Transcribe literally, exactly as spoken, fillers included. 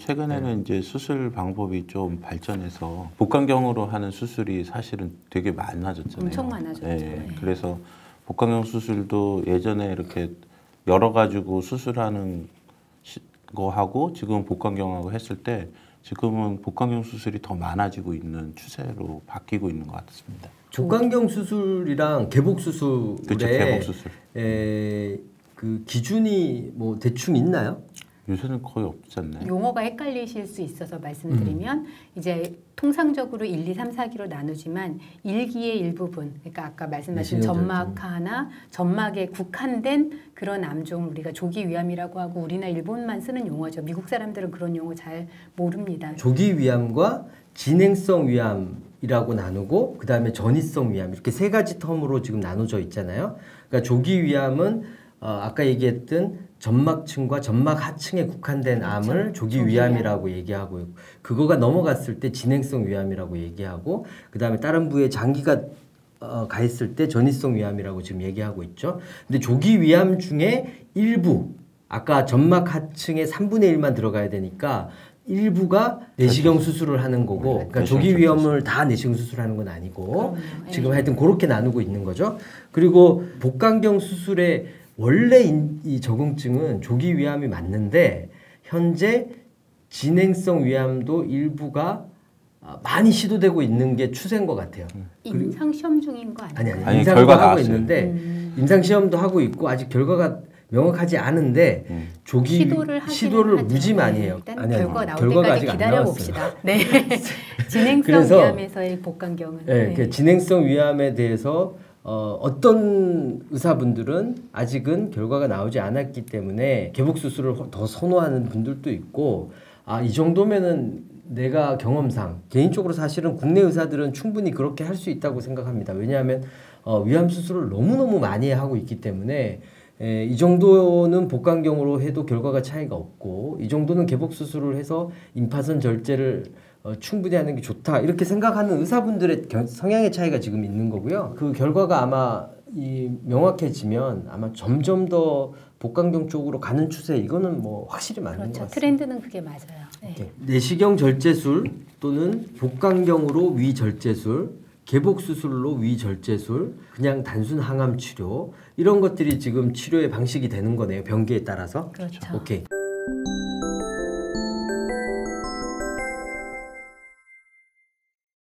최근에는 네. 이제 수술 방법이 좀 발전해서 복강경으로 하는 수술이 사실은 되게 많아졌잖아요. 엄청 많아졌죠. 네. 네. 그래서 복강경 수술도 예전에 이렇게 열어 가지고 수술하는 거 하고 지금 복강경하고 했을 때 지금은 복강경 수술이 더 많아지고 있는 추세로 바뀌고 있는 것 같습니다. 복강경 수술이랑 개복 수술의 그렇죠, 개복 수술. 에, 그 기준이 뭐 대충 있나요? 요새는 거의 없지 않나요? 용어가 헷갈리실 수 있어서 말씀드리면 음. 이제 통상적으로 일, 이, 삼, 사 기로 나누지만 일 기의 일부분, 그러니까 아까 말씀하신 점막 하나, 점막에 국한된 그런 암종을 우리가 조기 위암이라고 하고 우리나 일본만 쓰는 용어죠. 미국 사람들은 그런 용어 잘 모릅니다. 조기 위암과 진행성 위암이라고 나누고 그 다음에 전이성 위암 이렇게 세 가지 텀으로 지금 나눠져 있잖아요. 그러니까 조기 위암은 어, 아까 얘기했던 점막층과 점막 하층에 국한된 그렇죠. 암을 조기 위암이라고 얘기하고 있고 그거가 넘어갔을 때 진행성 위암이라고 얘기하고 그 다음에 다른 부에 장기가 어, 가 있을 때 전이성 위암이라고 지금 얘기하고 있죠. 근데 조기 위암 중에 일부 아까 점막 하층의 삼분의 일만 들어가야 되니까 일부가 내시경 수술을 하는 거고 그러니까 조기 위암을 다 내시경 수술하는 건 아니고 지금 하여튼 그렇게 나누고 있는 거죠. 그리고 복강경 수술의 원래 이 적응증은 조기 위암이 맞는데 현재 진행성 위암도 일부가 많이 시도되고 있는 게 추세인 것 같아요. 임상 시험 중인 거 아니에요? 아니 아니, 아니 임상도 결과가 하고 나왔어요. 있는데 음. 임상 시험도 하고 있고 아직 결과가 명확하지 않은데 음. 조기 시도를, 시도를 무지 많이 해요. 일단 아니, 결과 나올 결과가 때까지 기다려 봅시다. 네. 진행성 그래서, 위암에서의 복강경은 네, 네. 그 진행성 위암에 대해서 어, 어떤 의사분들은 아직은 결과가 나오지 않았기 때문에 개복 수술을 더 선호하는 분들도 있고 아, 이 정도면은 내가 경험상 개인적으로 사실은 국내 의사들은 충분히 그렇게 할 수 있다고 생각합니다. 왜냐하면 어, 위암 수술을 너무너무 많이 하고 있기 때문에 에, 이 정도는 복강경으로 해도 결과가 차이가 없고 이 정도는 개복 수술을 해서 임파선 절제를 어, 충분히 하는 게 좋다 이렇게 생각하는 의사분들의 겨, 성향의 차이가 지금 있는 거고요. 그 결과가 아마 이 명확해지면 아마 점점 더 복강경 쪽으로 가는 추세 이거는 뭐 확실히 맞는 그렇죠. 것 같습니다. 트렌드는 그게 맞아요. 네. 내시경 절제술 또는 복강경으로 위 절제술, 개복 수술로 위 절제술, 그냥 단순 항암 치료 이런 것들이 지금 치료의 방식이 되는 거네요. 병기에 따라서. 그렇죠. 오케이.